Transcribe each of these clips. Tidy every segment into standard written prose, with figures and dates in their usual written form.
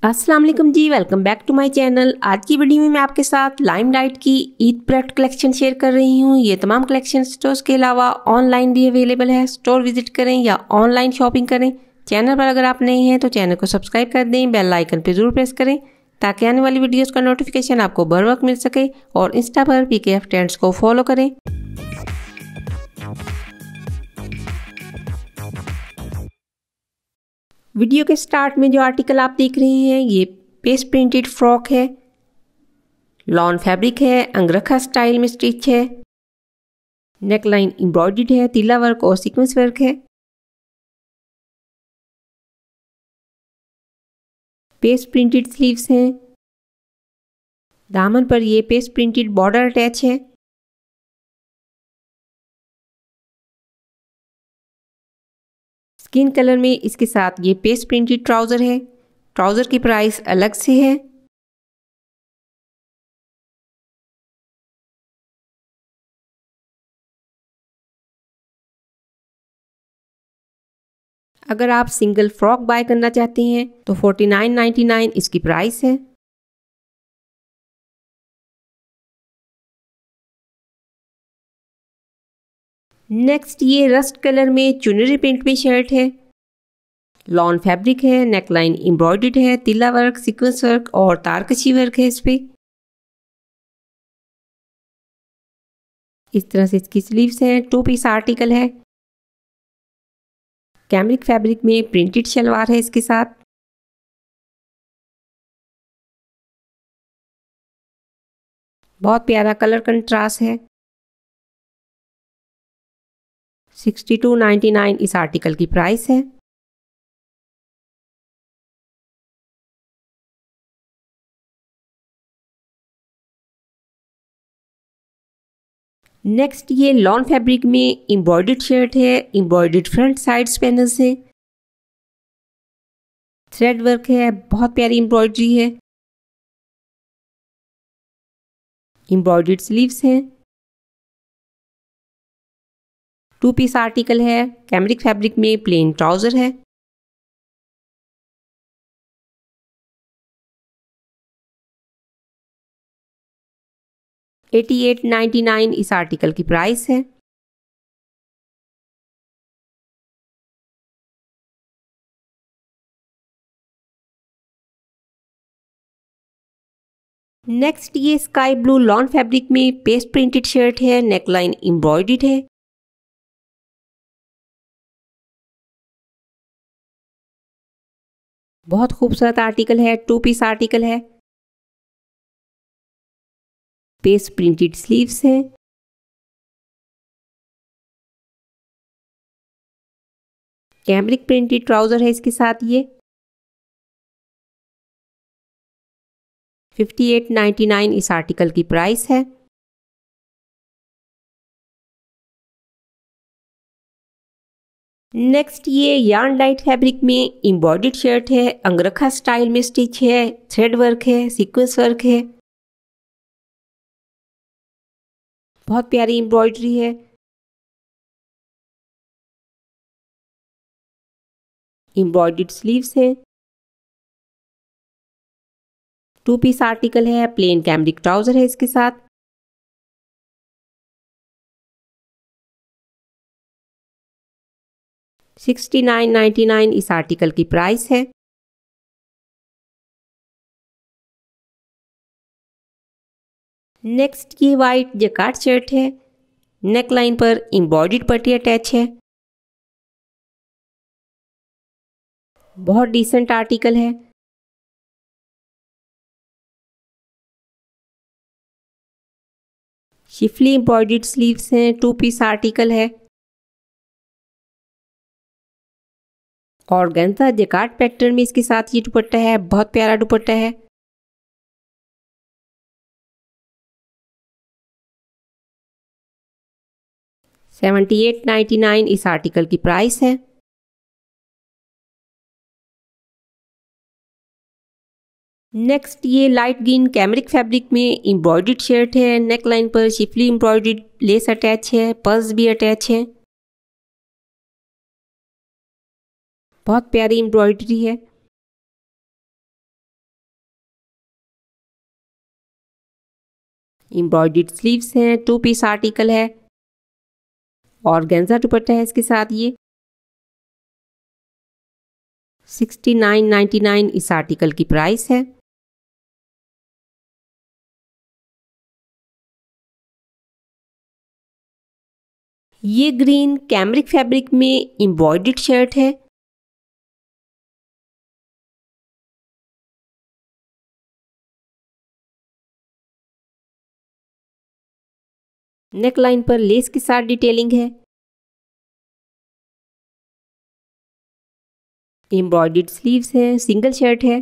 अस्सलाम वालेकुम जी, welcome back to my channel. आज की वीडियो में मैं आपके साथ लाइमलाइट की ईद प्रोडक्ट कलेक्शन शेयर कर रही हूँ। ये तमाम कलेक्शन स्टोर्स के अलावा ऑनलाइन भी अवेलेबल है। स्टोर विजिट करें या ऑनलाइन शॉपिंग करें। चैनल पर अगर आप नए हैं तो चैनल को सब्सक्राइब कर दें, बेल आइकन पर जरूर प्रेस करें ताकि आने वाली वीडियोज़ का नोटिफिकेशन आपको बर वक्त मिल सके। और इंस्टा पर PKF ट्रेंड्स को फॉलो करें। वीडियो के स्टार्ट में जो आर्टिकल आप देख रहे हैं ये पेस्ट प्रिंटेड फ्रॉक है। लॉन फैब्रिक है, अंगरखा स्टाइल में स्टिच है। नेकलाइन एम्ब्रॉयडर्ड है, तीला वर्क और सीक्वेंस वर्क है। पेस्ट प्रिंटेड स्लीव्स हैं। दामन पर ये पेस्ट प्रिंटेड बॉर्डर अटैच है। स्किन कलर में इसके साथ ये पेस्ट प्रिंटेड ट्राउज़र है। ट्राउज़र की प्राइस अलग से है। अगर आप सिंगल फ्रॉक बाय करना चाहते हैं तो 49.99 इसकी प्राइस है। नेक्स्ट ये रस्ट कलर में चुनरी प्रिंट में शर्ट है। लॉन फैब्रिक है, नेकलाइन एम्ब्रॉयडर्ड है, तीला वर्क, सीक्वेंस वर्क और तारकशी वर्क है इस पे। इस तरह से इसकी स्लीव्स हैं। 2 पीस आर्टिकल है। कैमरिक फैब्रिक में प्रिंटेड शलवार है इसके साथ। बहुत प्यारा कलर कंट्रास्ट है। 62.99 इस आर्टिकल की प्राइस है। नेक्स्ट ये लॉन फैब्रिक में एम्ब्रॉयडर्ड शर्ट है। एम्ब्रॉयडर्ड फ्रंट साइड्स पैनल्स है। थ्रेड वर्क है, बहुत प्यारी एम्ब्रॉयडरी है। एम्ब्रॉयडर्ड स्लीव्स हैं। 2 पीस आर्टिकल है। कैमरिक फैब्रिक में प्लेन ट्राउजर है। $88.99 इस आर्टिकल की प्राइस है। नेक्स्ट ये स्काई ब्लू लॉन फैब्रिक में पेस्ट प्रिंटेड शर्ट है। नेकलाइन एम्ब्रॉयडर्ड है। बहुत खूबसूरत आर्टिकल है। 2 पीस आर्टिकल है। पेस्ट प्रिंटेड स्लीव्स हैं। कैमरिक प्रिंटेड ट्राउजर है इसके साथ ये। 58.99 इस आर्टिकल की प्राइस है। नेक्स्ट ये यार्न लाइट फैब्रिक में एम्ब्रॉयडर्ड शर्ट है। अंगरखा स्टाइल में स्टिच है। थ्रेड वर्क है, सीक्वेंस वर्क है। बहुत प्यारी एम्ब्रॉयडरी है। एम्ब्रॉयडर्ड स्लीव्स है। 2 पीस आर्टिकल है। प्लेन कैमरिक ट्राउजर है इसके साथ। $69.99 इस आर्टिकल की प्राइस है। नेक्स्ट ये वाइट जैकार्ड शर्ट है। नेकलाइन पर एम्ब्रॉयडर्ड पट्टी अटैच है। बहुत डिसेंट आर्टिकल है। शिफली एम्ब्रॉयडर्ड स्लीव्स हैं। 2 पीस आर्टिकल है। और गंता जैकार्ड पैटर्न में इसके साथ ये दुपट्टा है। बहुत प्यारा दुपट्टा है। $78.99 इस आर्टिकल की प्राइस है। नेक्स्ट ये लाइट ग्रीन कैमरिक फैब्रिक में एम्ब्रॉयडर्ड शर्ट है। नेकलाइन पर शिफली एम्ब्रॉयडर्ड लेस अटैच है। पर्स भी अटैच है। बहुत प्यारी एम्ब्रॉयडरी है। एम्ब्रॉयडर्ड स्लीव्स हैं, 2 पीस आर्टिकल है, ऑर्गेन्जा दुपट्टा है इसके साथ। ये 69.99 इस आर्टिकल की प्राइस है। ये ग्रीन कैमरिक फैब्रिक में एम्ब्रॉयडर्ड शर्ट है। नेक लाइन पर लेस के साथ डिटेलिंग है। एम्ब्रॉयडर्ड स्लीव्स हैं, सिंगल शर्ट है।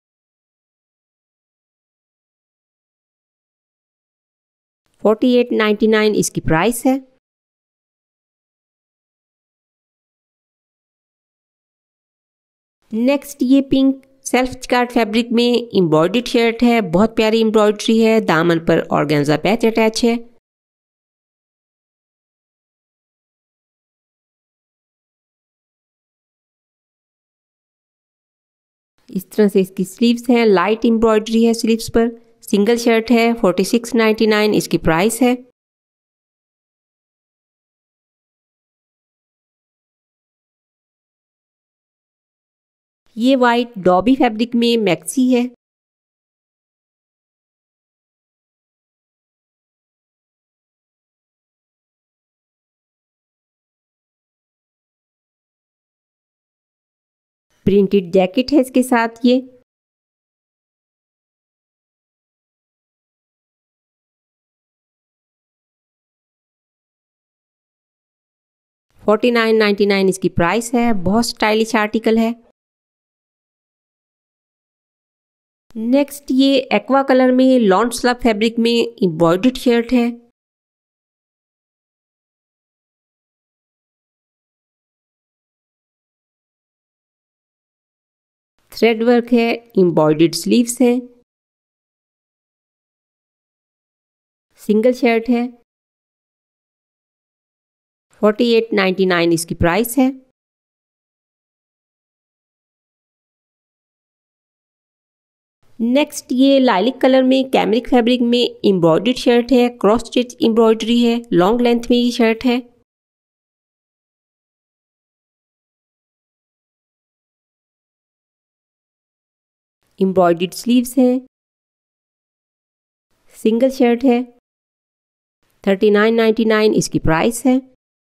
$48.99 इसकी प्राइस है। नेक्स्ट ये पिंक सेल्फ स्कार्ट फैब्रिक में एम्ब्रॉयडर्ड शर्ट है, बहुत प्यारी एम्ब्रॉयडरी है, दामन पर ऑर्गेन्जा पैच अटैच है। इस तरह से इसकी स्लीव्स हैं, लाइट एम्ब्रॉयडरी है स्लीव्स पर, सिंगल शर्ट है, $46.99 इसकी प्राइस है। ये वाइट डॉबी फैब्रिक में मैक्सी है। प्रिंटेड जैकेट है इसके साथ। ये $49.99 इसकी प्राइस है, बहुत स्टाइलिश आर्टिकल है। नेक्स्ट ये एक्वा कलर में लॉन स्लब फैब्रिक में एम्ब्रॉयडर्ड शर्ट है। थ्रेड वर्क है, एम्ब्रॉयडर्ड स्लीव्स हैं, सिंगल शर्ट है, $48.99 इसकी प्राइस है। नेक्स्ट ये लाइलिक कलर में कैमरिक फैब्रिक में एम्ब्रॉयडर्ड शर्ट है, क्रॉस स्टिच एम्ब्रॉयडरी है, लॉन्ग लेंथ में ये शर्ट है। एम्ब्रॉयडर्ड स्लीव्स हैं, सिंगल शर्ट है, $39.99 इसकी प्राइस है।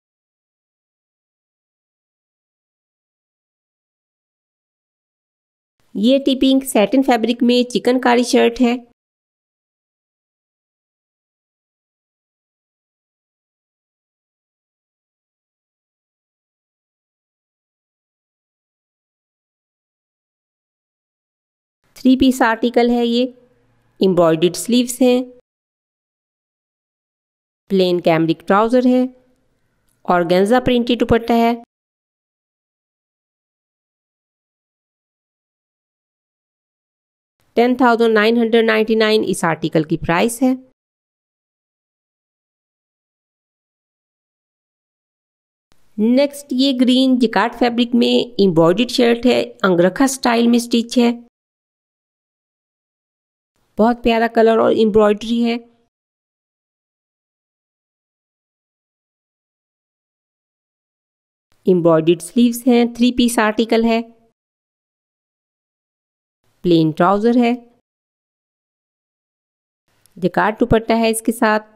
ये टिपिंग सैटिन फैब्रिक में चिकनकारी शर्ट है। थ्री पीस आर्टिकल है ये, एम्ब्रॉयडर्ड स्लीव्स हैं, प्लेन कैमरिक ट्राउजर है, ऑर्गेन्जा प्रिंटेड दुपट्टा है। $10,999 इस आर्टिकल की प्राइस है। नेक्स्ट ये ग्रीन जिकार्ड फैब्रिक में एम्ब्रॉयडर्ड शर्ट है, अंगरखा स्टाइल में स्टिच है, बहुत प्यारा कलर और एम्ब्रॉयडरी है। एम्ब्रॉयडर्ड स्लीव्स हैं, थ्री पीस आर्टिकल है, प्लेन ट्राउजर है, जिकार्ड दुपट्टा है इसके साथ।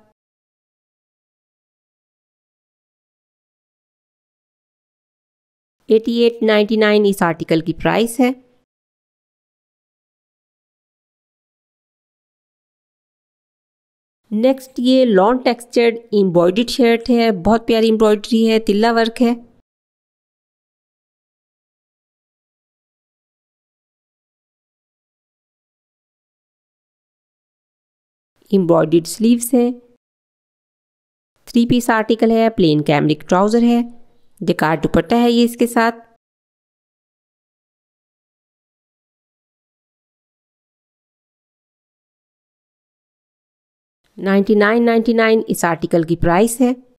$88.99 इस आर्टिकल की प्राइस है। नेक्स्ट ये लॉन टेक्सचर्ड एम्ब्रॉयडर्ड शर्ट है, बहुत प्यारी एम्ब्रॉयडरी है, तिल्ला वर्क है। एम्ब्रॉयडर्ड स्लीव्स हैं, थ्री पीस आर्टिकल है, प्लेन कैमरिक ट्राउजर है, जिकार्ड दुपट्टा है ये इसके साथ। $99.99 इस आर्टिकल की प्राइस है।